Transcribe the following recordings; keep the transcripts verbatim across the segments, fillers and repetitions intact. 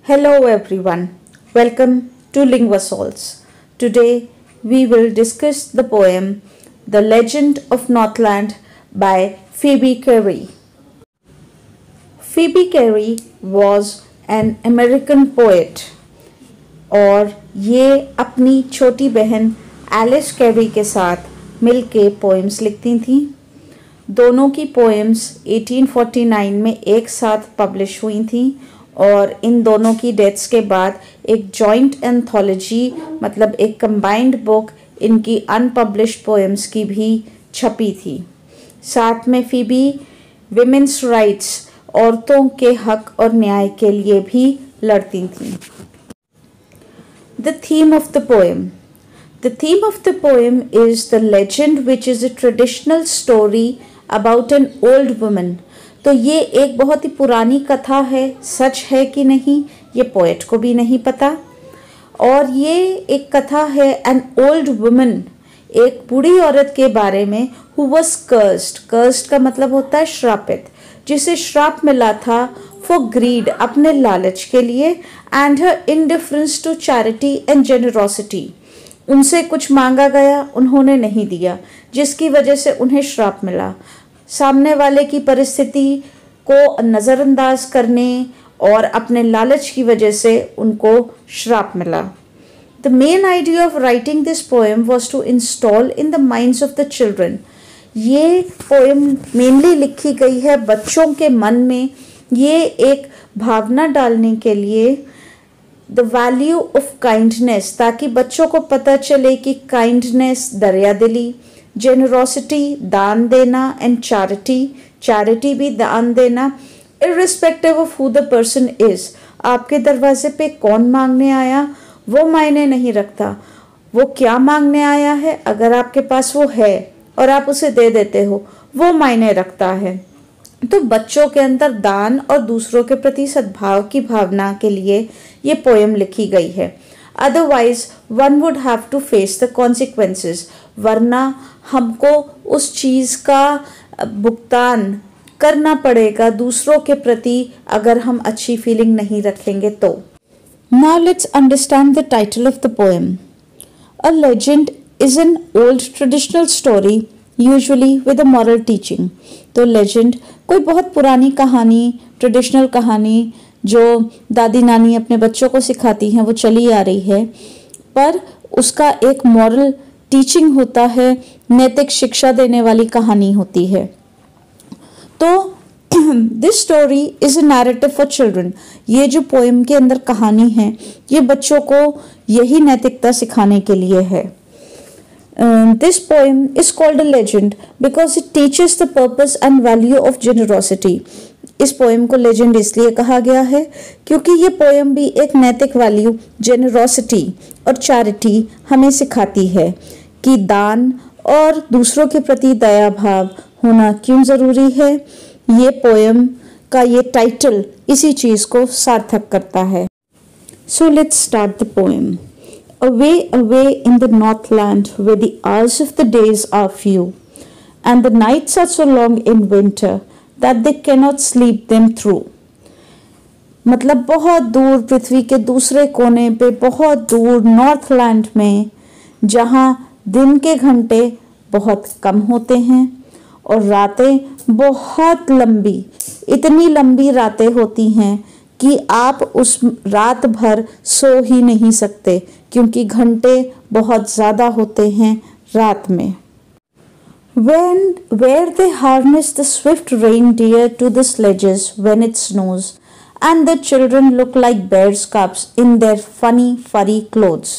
Hello everyone, welcome to Linguasols. Today we will discuss the poem The Legend of Northland by Phoebe Cary. Phoebe Cary was an American poet और ये अपनी छोटी बहन Alice carry के साथ मिलके poems लिखती थीं। दोनों की पोएम्स अठारह सौ उनचास में एक साथ पब्लिश हुई थीं और इन दोनों की डेथ्स के बाद एक जॉइंट एंथोलॉजी मतलब एक कंबाइंड बुक इनकी अनपब्लिश्ड पोएम्स की भी छपी थी। साथ में फीबी विमेंस राइट्स औरतों के हक और न्याय के लिए भी लड़ती थीं। The theme of the poem. The theme of the poem is the legend, which is a traditional story about an old woman. तो ये एक बहुत ही पुरानी कथा है, सच है कि नहीं ये पोएट को भी नहीं पता। और ये एक कथा है एन ओल्ड वुमन, एक बूढ़ी औरत के बारे में, हु वॉज कर्स्ड। कर्स्ड का मतलब होता है श्रापित, जिसे श्राप मिला था फॉर ग्रीड, अपने लालच के लिए, and her indifference to charity and generosity. उनसे कुछ मांगा गया, उन्होंने नहीं दिया, जिसकी वजह से उन्हें श्राप मिला। सामने वाले की परिस्थिति को नज़रअंदाज करने और अपने लालच की वजह से उनको श्राप मिला। The main idea of writing this poem was to install in the minds of the children. ये पोएम मेनली लिखी गई है बच्चों के मन में, ये एक भावना डालने के लिए, द वैल्यू ऑफ काइंडनेस, ताकि बच्चों को पता चले कि काइंडनेस दरिया दिली, जेनरोसिटी दान देना, एंड चैरिटी चैरिटी भी दान देना, irrespective of who the person is. आपके दरवाजे पे कौन मांगने आया वो मायने नहीं रखता, वो क्या मांगने आया है, अगर आपके पास वो है और आप उसे दे देते हो वो मायने रखता है। तो बच्चों के अंदर दान और दूसरों के प्रति सद्भाव की भावना के लिए ये पोएम लिखी गई है। Otherwise one would have to face the consequences, वरना हमको उस चीज़ का भुगतान करना पड़ेगा दूसरों के प्रति अगर हम अच्छी फीलिंग नहीं रखेंगे तो। Now let's understand the title of the poem. A legend is an old traditional story usually with a moral teaching. तो लेजेंड कोई बहुत पुरानी कहानी, ट्रेडिशनल कहानी जो दादी नानी अपने बच्चों को सिखाती हैं, वो चली आ रही है, पर उसका एक मॉरल टीचिंग होता है, नैतिक शिक्षा देने वाली कहानी होती है। तो this story is a narrative for children. ये जो पोएम के अंदर कहानी है ये बच्चों को यही नैतिकता सिखाने के लिए है। Uh, this poem is called a legend because it teaches the purpose and value of generosity. इस पोएम को लेजेंड इसलिए कहा गया है क्योंकि ये पोएम भी एक नैतिक वैल्यू जेनरोसिटी और चैरिटी हमें सिखाती है कि दान और दूसरों के प्रति दया भाव होना क्यों ज़रूरी है। ये पोएम का ये टाइटल इसी चीज़ को सार्थक करता है। So let's start the poem. Away, away in the Northland, where the hours of the days are few, and the nights are so long in winter that they cannot sleep them through. मतलब बहुत दूर पृथ्वी के दूसरे कोने पे, बहुत दूर Northland में, जहाँ दिन के घंटे बहुत कम होते हैं और रातें बहुत लंबी, इतनी लंबी रातें होती हैं कि आप उस रात भर सो ही नहीं सकते क्योंकि घंटे बहुत ज़्यादा होते हैं रात में। When where they harness the swift reindeer to the sledges when it snows, and the children look like bears cubs in their funny furry clothes.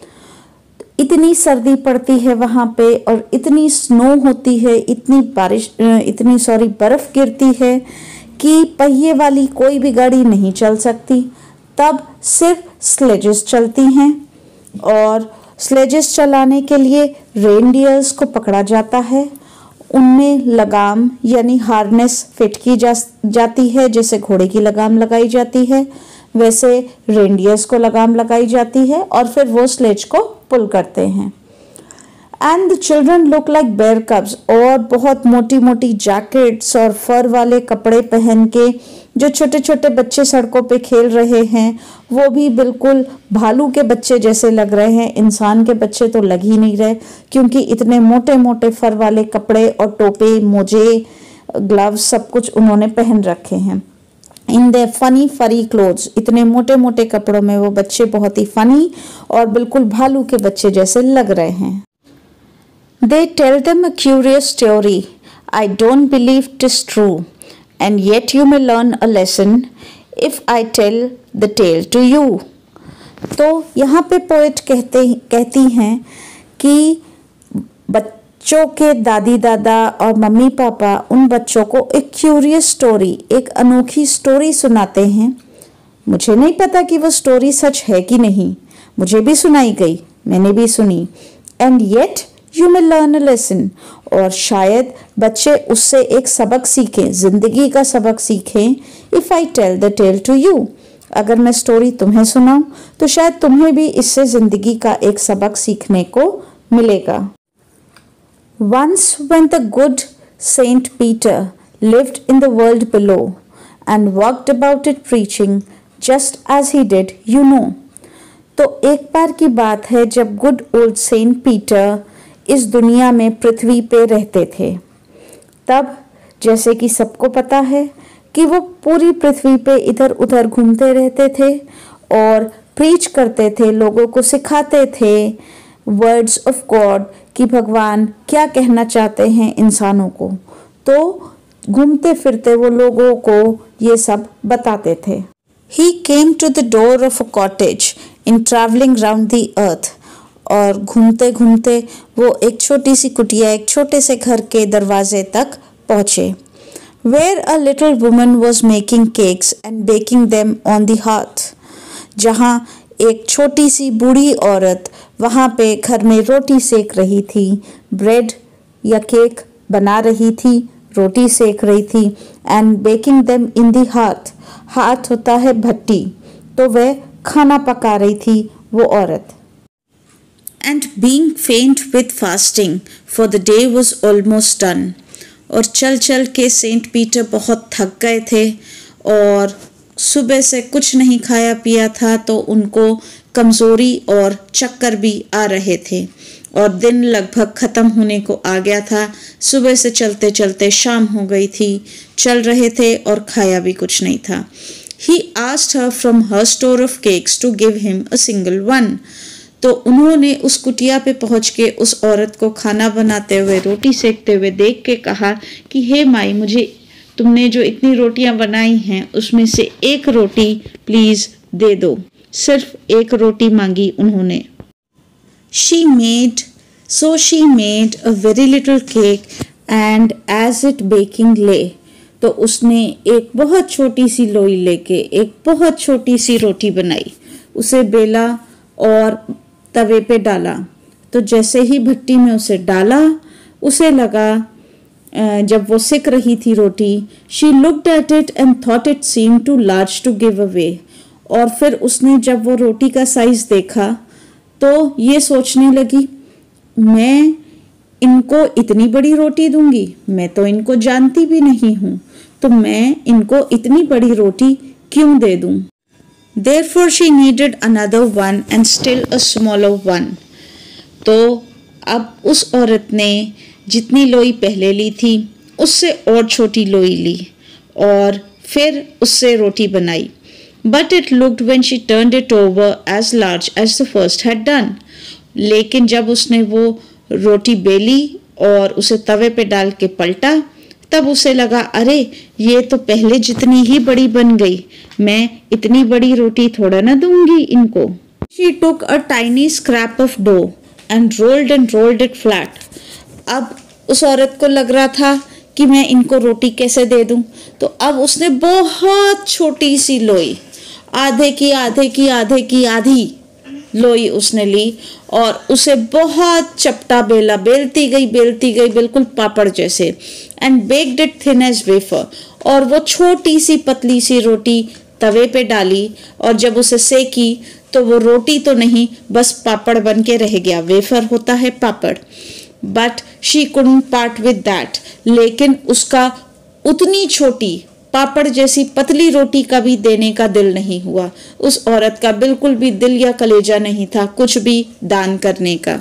इतनी सर्दी पड़ती है वहाँ पे और इतनी स्नो होती है, इतनी बारिश इतनी सॉरी बर्फ़ गिरती है कि पहिए वाली कोई भी गाड़ी नहीं चल सकती। तब सिर्फ स्लेजेस चलती हैं और स्लेजेस चलाने के लिए रेनडियर्स को पकड़ा जाता है, उनमें लगाम यानी हार्नेस फिट की जा जाती है। जैसे घोड़े की लगाम लगाई जाती है वैसे रेनडियर्स को लगाम लगाई जाती है और फिर वो स्लेज को पुल करते हैं। And the children look like bear cubs, और बहुत मोटी मोटी जैकेट्स और फर वाले कपड़े पहन के जो छोटे छोटे बच्चे सड़कों पे खेल रहे हैं वो भी बिल्कुल भालू के बच्चे जैसे लग रहे हैं, इंसान के बच्चे तो लग ही नहीं रहे, क्योंकि इतने मोटे मोटे फर वाले कपड़े और टोपे, मोजे, ग्लव्स सब कुछ उन्होंने पहन रखे हैं। In the funny furry clothes, इतने मोटे मोटे कपड़ों में वो बच्चे बहुत ही फनी और बिल्कुल भालू के बच्चे जैसे लग रहे हैं। They tell them a curious story. I don't believe 'tis true, and yet you may learn a lesson if I tell the tale to you. तो यहाँ पे पोएट कहते कहती हैं कि बच्चों के दादी दादा और मम्मी पापा उन बच्चों को एक क्यूरियस स्टोरी, एक अनोखी स्टोरी सुनाते हैं। मुझे नहीं पता कि वो स्टोरी सच है कि नहीं, मुझे भी सुनाई गई, मैंने भी सुनी। And yet you may learn a lesson, और शायद बच्चे उससे एक सबक सीखें, जिंदगी का सबक सीखें। If I tell the tale to you, अगर मैं स्टोरी तुम्हें सुनाऊं तो शायद तुम्हें भी इससे जिंदगी का एक सबक सीखने को मिलेगा। Once when the good Saint Peter lived in the world below and walked about it preaching just as he did, you know. तो एक बार की बात है जब गुड ओल्ड सेंट पीटर इस दुनिया में पृथ्वी पे रहते थे। तब जैसे कि सबको पता है कि वो पूरी पृथ्वी पे इधर उधर घूमते रहते थे और प्रीच करते थे, लोगों को सिखाते थे वर्ड्स ऑफ गॉड कि भगवान क्या कहना चाहते हैं इंसानों को। तो घूमते फिरते वो लोगों को ये सब बताते थे। He came to the door of a cottage in traveling round the earth, और घूमते घूमते वो एक छोटी सी कुटिया, एक छोटे से घर के दरवाजे तक पहुँचे। Where a little woman was making cakes and baking them on the hearth, जहाँ एक छोटी सी बूढ़ी औरत वहाँ पे घर में रोटी सेक रही थी, ब्रेड या केक बना रही थी, रोटी सेक रही थी। And baking them in the hearth, हाथ होता है भट्टी, तो वह खाना पका रही थी वो औरत। And being faint with fasting for the day was almost done, और चल चल के सेंट पीटर बहुत थक गए थे और सुबह से कुछ नहीं खाया पिया था, तो उनको कमज़ोरी और चक्कर भी आ रहे थे और दिन लगभग ख़त्म होने को आ गया था। सुबह से चलते चलते शाम हो गई थी, चल रहे थे और खाया भी कुछ नहीं था। He asked her from her store of cakes to give him a single one. तो उन्होंने उस कुटिया पे पहुंच के उस औरत को खाना बनाते हुए, रोटी सेकते हुए देख के कहा कि हे माई, मुझे तुमने जो इतनी रोटियां बनाई हैं उसमें से एक रोटी प्लीज दे दो। सिर्फ एक रोटी मांगी उन्होंने। She made, so she made a very little cake and as it baking lay, तो उसने एक बहुत छोटी सी लोई लेके एक बहुत छोटी सी रोटी बनाई, उसे बेला और तवे पे डाला। तो जैसे ही भट्टी में उसे डाला, उसे लगा, जब वो सिक रही थी रोटी, she looked at it and thought it seem too large to give away, और फिर उसने जब वो रोटी का साइज देखा तो ये सोचने लगी, मैं इनको इतनी बड़ी रोटी दूंगी, मैं तो इनको जानती भी नहीं हूँ, तो मैं इनको इतनी बड़ी रोटी क्यों दे दूं? Therefore she needed another one and still a smaller one. तो अब उस औरत ने जितनी लोई पहले ली थी उससे और छोटी लोई ली और फिर उससे रोटी बनाई। But it looked when she turned it over as large as the first had done. लेकिन जब उसने वो रोटी बेली और उसे तवे पे डाल के पलटा, तब उसे लगा, अरे ये तो पहले जितनी ही बड़ी बन गई, मैं इतनी बड़ी रोटी थोड़ा ना दूंगी इनको। She took a tiny scrap of dough and rolled and rolled it flat. अब उस औरत को लग रहा था कि मैं इनको रोटी कैसे दे दूं, तो अब उसने बहुत छोटी सी लोई, आधे की आधे की आधे की आधी लोई उसने ली और उसे बहुत चपटा बेला, बेलती गई बेलती गई बिल्कुल पापड़ जैसे। And baked it thin as wafer, और वो छोटी सी पतली सी रोटी तवे पे डाली और जब उसे सेकी तो वो रोटी तो नहीं, बस पापड़ बन के रह गया। वेफर होता है पापड़। But she couldn't part with that, लेकिन उसका उतनी छोटी पापड़ जैसी पतली रोटी का भी देने का दिल नहीं हुआ। उस औरत का बिल्कुल भी दिल या कलेजा नहीं था कुछ भी दान करने का।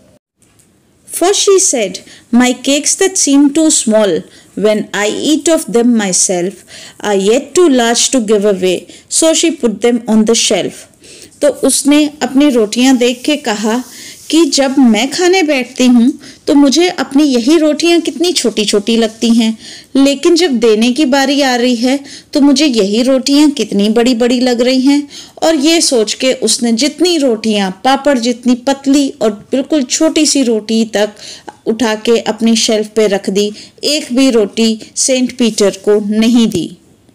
For she said, my cakes that seem too small when I eat of them myself are yet too large to give away, so she put them on the shelf. तो उसने अपनी रोटियां देख के कहा कि जब मैं खाने बैठती हूँ तो मुझे अपनी यही रोटियां कितनी छोटी छोटी लगती हैं, लेकिन जब देने की बारी आ रही है तो मुझे यही रोटियां कितनी बड़ी बड़ी लग रही हैं। और ये सोच के उसने जितनी रोटियां पापड़ जितनी पतली और बिल्कुल छोटी सी रोटी तक उठा के अपनी शेल्फ पे रख दी, एक भी रोटी सेंट पीटर को नहीं दी।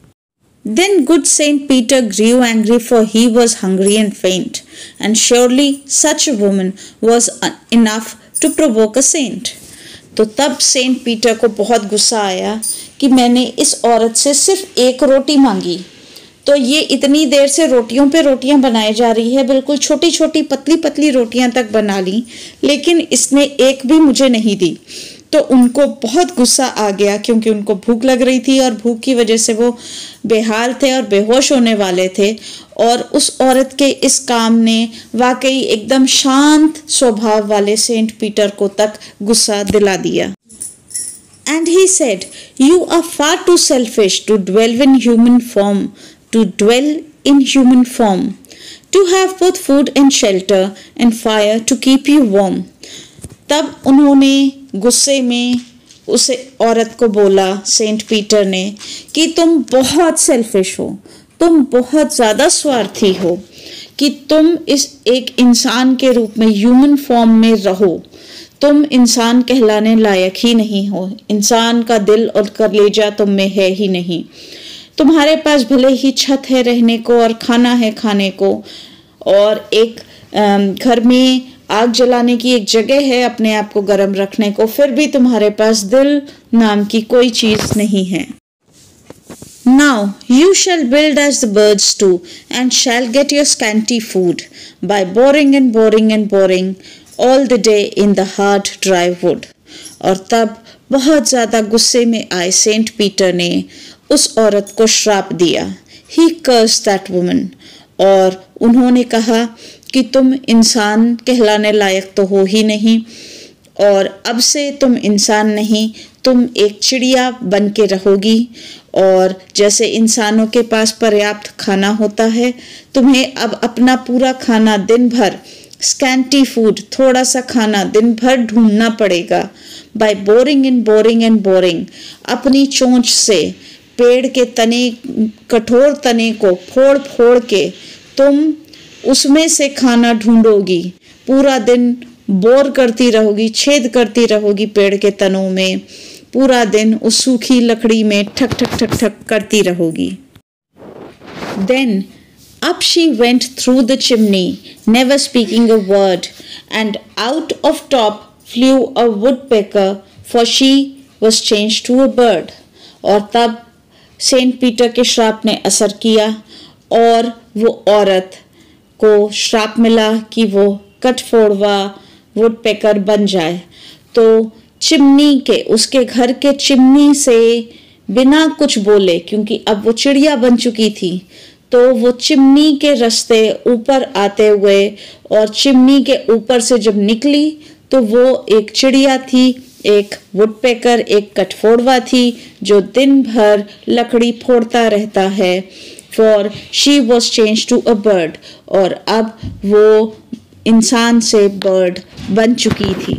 Then good Saint Peter grew angry, for he was hungry and faint, and surely such a woman was enough to provoke a saint. तो तब सेंट पीटर को बहुत गुस्सा आया कि मैंने इस औरत से सिर्फ एक रोटी मांगी, तो ये इतनी देर से रोटियों पे रोटियां बनाई जा रही है, बिल्कुल छोटी छोटी पतली पतली रोटियां तक बना ली, लेकिन इसने एक भी मुझे नहीं दी। तो उनको बहुत गुस्सा आ गया क्योंकि उनको भूख लग रही थी और भूख की वजह से वो बेहाल थे और बेहोश होने वाले थे। और उस औरत के इस काम ने वाकई एकदम शांत स्वभाव वाले सेंट पीटर को तक गुस्सा दिला दिया। And he said, you are far too selfish to dwell in human form, to dwell in human form, to have both food and shelter and fire to keep you warm. तब उन्होंने गुस्से में उस औरत को बोला, सेंट पीटर ने, कि तुम बहुत सेल्फिश हो, तुम बहुत ज़्यादा स्वार्थी हो कि तुम इस एक इंसान के रूप में ह्यूमन फॉर्म में रहो। तुम इंसान कहलाने लायक ही नहीं हो, इंसान का दिल और कलेजा तुम में है ही नहीं। तुम्हारे पास भले ही छत है रहने को और खाना है खाने को और एक घर में आग जलाने की एक जगह है अपने आप को गर्म रखने को, फिर भी तुम्हारे पास दिल नाम की कोई चीज नहीं है। Now you shall build as the birds do, and shall get your scanty food by boring and boring and boring all the day in the hard dry wood. और तब बहुत ज़्यादा गुस्से में आए सेंट पीटर ने उस औरत को श्राप दिया। He cursed that woman. और उन्होंने कहा कि तुम इंसान कहलाने लायक तो हो ही नहीं, और अब से तुम इंसान नहीं, तुम एक चिड़िया बन के रहोगी। और जैसे इंसानों के पास पर्याप्त खाना होता है, तुम्हें अब अपना पूरा खाना दिन भर, स्कैंटी फूड, थोड़ा सा खाना दिन भर ढूंढना पड़ेगा। By boring and boring and boring, अपनी चोंच से पेड़ के तने, कठोर तने को फोड़ फोड़ के तुम उसमें से खाना ढूंढोगी, पूरा दिन बोर करती रहोगी, छेद करती रहोगी पेड़ के तनों में, पूरा दिन उस सूखी लकड़ी में ठक ठक ठक ठक करती रहोगी। Then up she went through the chimney, never speaking a word, and out of top flew a woodpecker, for she was changed to a bird. और तब सेंट पीटर के श्राप ने असर किया और वो औरत को श्राप मिला कि वो कठफोड़वा वुडपेकर बन जाए। तो चिमनी के, उसके घर के चिमनी से बिना कुछ बोले, क्योंकि अब वो चिड़िया बन चुकी थी, तो वो चिमनी के रास्ते ऊपर आते हुए और चिमनी के ऊपर से जब निकली तो वो एक चिड़िया थी, एक वुडपेकर, एक कठफोड़वा थी जो दिन भर लकड़ी फोड़ता रहता है। For she was changed to a bird, और अब वो इंसान से बर्ड बन चुकी थी।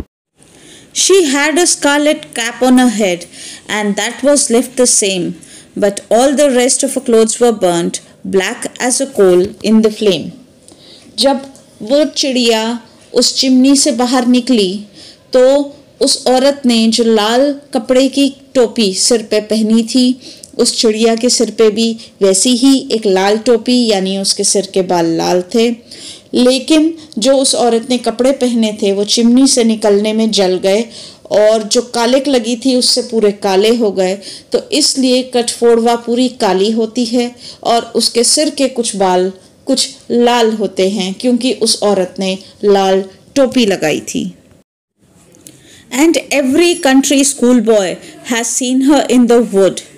She had a scarlet cap on her head, and that was left the same, but all the rest of her clothes were burnt, black as a coal in the flame. जब वो चिड़िया उस chimney से बाहर निकली तो उस औरत ने जो लाल कपड़े की टोपी सिर पे पहनी थी, उस चिड़िया के सिर पे भी वैसी ही एक लाल टोपी, यानी उसके सिर के बाल लाल थे, लेकिन जो उस औरत ने कपड़े पहने थे वो चिमनी से निकलने में जल गए और जो कालिक लगी थी उससे पूरे काले हो गए। तो इसलिए कठफोड़वा पूरी काली होती है और उसके सिर के कुछ बाल कुछ लाल होते हैं, क्योंकि उस औरत ने लाल टोपी लगाई थी। And every country schoolboy has seen her in the wood,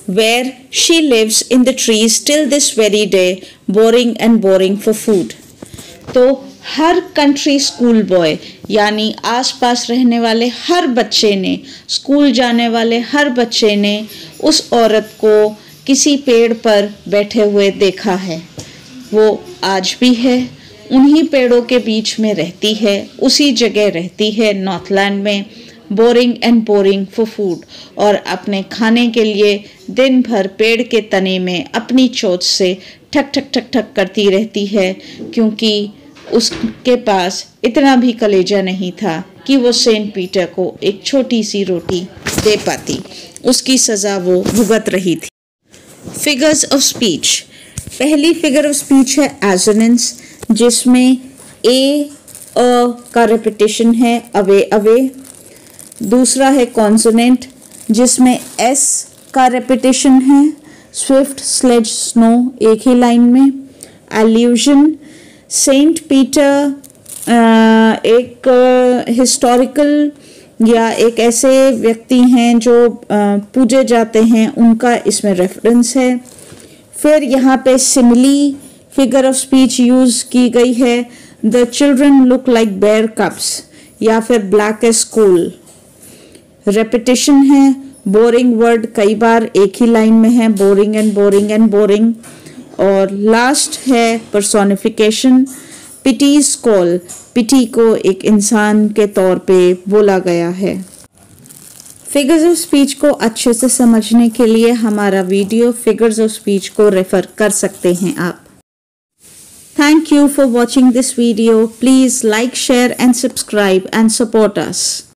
where she lives in the trees till this very day, boring and boring for food. तो हर कंट्री स्कूल बॉय यानी आसपास रहने वाले हर बच्चे ने, स्कूल जाने वाले हर बच्चे ने उस औरत को किसी पेड़ पर बैठे हुए देखा है। वो आज भी है, उन्हीं पेड़ों के बीच में रहती है, उसी जगह रहती है नॉर्थलैंड में, boring and boring for food, और अपने खाने के लिए दिन भर पेड़ के तने में अपनी चोंच से ठक ठक ठक ठक करती रहती है, क्योंकि उसके पास इतना भी कलेजा नहीं था कि वो सेंट पीटर को एक छोटी सी रोटी दे पाती। उसकी सज़ा वो भुगत रही थी। Figures of speech. पहली फिगर ऑफ स्पीच है एजोनेंस, जिसमें ए अ का रेपिटेशन है अवे अवे। दूसरा है कॉन्सोनेंट, जिसमें एस का रेपिटेशन है स्विफ्ट स्लेज स्नो, एक ही लाइन में। एल्यूजन, सेंट पीटर एक हिस्टोरिकल या एक ऐसे व्यक्ति हैं जो पूजे जाते हैं, उनका इसमें रेफरेंस है। फिर यहाँ पे simile figure of speech use की गई है, the children look like bear cubs, या फिर ब्लैक एज कोल। रेपिटेशन है, बोरिंग वर्ड कई बार एक ही लाइन में है, boring and boring and boring. और लास्ट है पर्सोनिफिकेशन, पिटीज कॉल, पिटी को एक इंसान के तौर पे बोला गया है। फिगर्स ऑफ स्पीच को अच्छे से समझने के लिए हमारा वीडियो फिगर्स ऑफ स्पीच को रेफर कर सकते हैं आप। Thank you for watching this video. Please like, share and subscribe and support us.